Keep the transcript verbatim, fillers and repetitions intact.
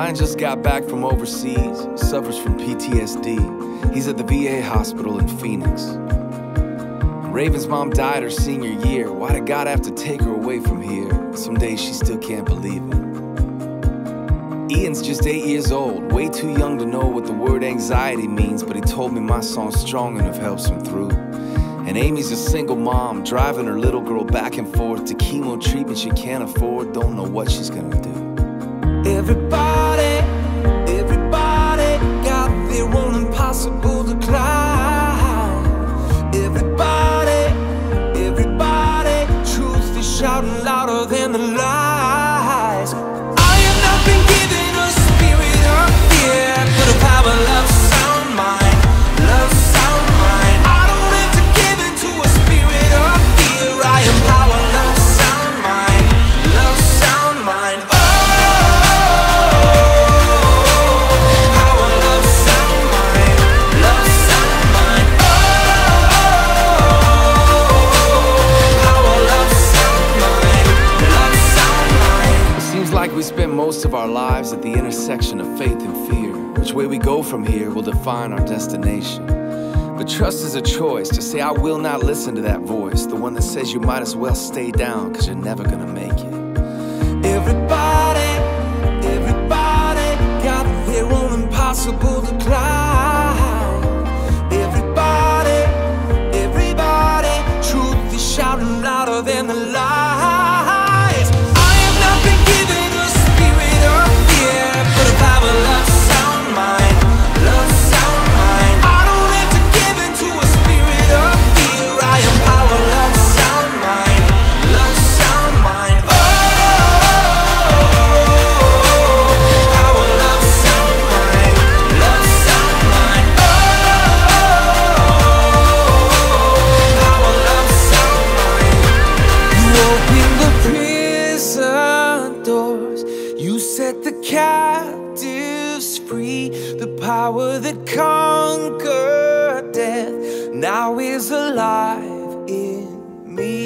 Bryan just got back from overseas, suffers from P T S D. He's at the V A hospital in Phoenix. Raven's mom died her senior year. Why did God have to take her away from here? Some days she still can't believe it. Ian's just eight years old, way too young to know what the word anxiety means, but he told me my song's strong enough helps him through. And Amy's a single mom, driving her little girl back and forth to chemo treatment she can't afford, don't know what she's gonna do. Everybody, everybody got their own impossible decline. Everybody, everybody, truth is shouting louder than the lies. I have not been given a spirit of fear, but a power, love, sound mind, love, sound mind. I don't have to give into a spirit of fear. I am power, love, sound mind, love, sound mind. Oh, power, love, sound mind, love, sound mind. Oh, power, love, sound mind, love, sound mind. It seems like we spend most of our lives at the intersection of faith and fear. Which way we go from here will define our destination. But trust is a choice, to say I will not listen to that voice, the one that says you might as well stay down because you're never gonna make it. Everybody, everybody got their own impossible decline. Everybody, everybody, truth is shouting louder than the lies. I have not been given a spirit of fear, but a power, love, sound mind, love, sound mind. I don't have to give into a spirit of fear. I am power, love, sound mind, love, sound mind. Oh, power, love, sound mind, love, sound mind. Oh, power, love, sound mind. You open the prison doors, you set the captives free. The power that conquered death now is alive in me.